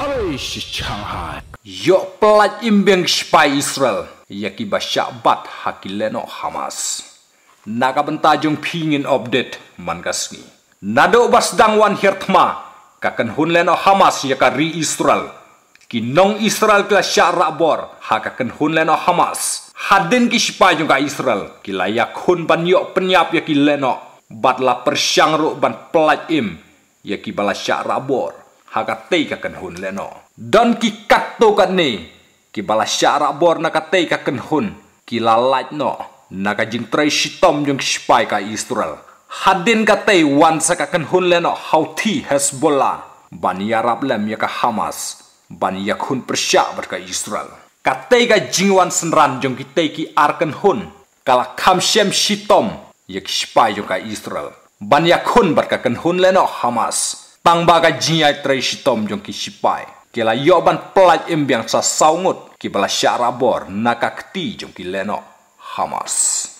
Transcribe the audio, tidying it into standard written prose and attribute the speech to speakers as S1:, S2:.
S1: Alish Shanghai.
S2: Yo pelat imbang spy Israel. Yaki basyak bat hakileno Hamas. Naga bentajung pingin update mangasni. Nado bas dangwan hirtma. Kakan hunleno Hamas yaka ri Israel. Kinong Israel kila syak rakbor. Hakakan hunleno Hamas. Hadin ki spy juga Israel. Kila yak hun ban yok penyap yaki leno. Batla persyang ruk ban pelat im. Yaki bala syak rakbor. Hakatei kakan hun leno. Dan ki kato kat ni. Ki bala syarak bor nakatei kakan hun. Ki lalat no. Naka jing trai shitom jong spy ka Israel. Hadin katei wan sa kakan hun leno. Houthi Hezbollah. Ban yarab lem yaka Hamas. Ban yak hun persyak ber ka Israel. Katei ka jing wan senran jong kitei ki arkan hun. Kala kamshem shitom. Yak spy jong ka Israel. Ban yak hun ber kakan hun leno Hamas. Tang baga jinyai trai shitom jong ki sipai. Kila yoban pelat imbiang sa saungut. Ki bala syarabor nakakti jong ki leno Hamas.